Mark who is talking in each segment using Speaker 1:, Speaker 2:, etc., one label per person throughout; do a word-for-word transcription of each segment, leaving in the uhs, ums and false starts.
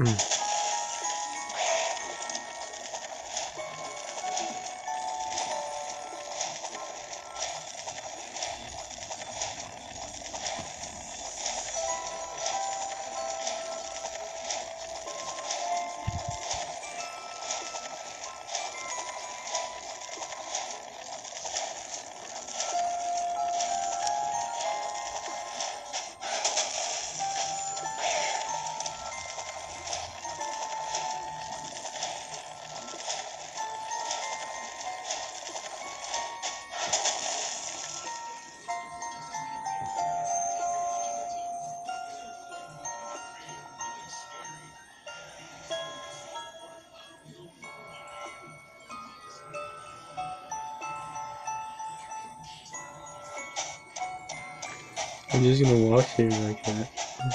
Speaker 1: I'm just gonna walk here like that.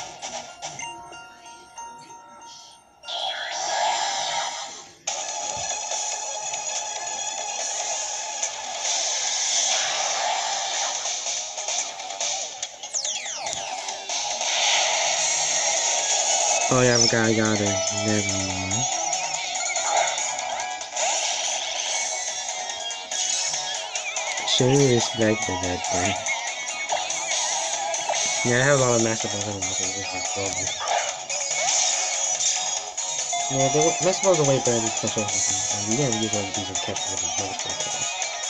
Speaker 1: Oh yeah, I forgot I got it. Never mind. Should've respected that thing. Yeah, I have a lot of master balls anyway, so this is horrible. Yeah, the master balls are way better than special weapons. You never use one of these and catch with a monster attack.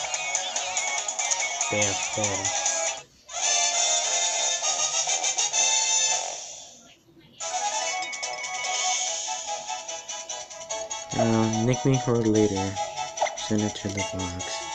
Speaker 1: Damn, damn. Um, nick me for later. Send it to the box.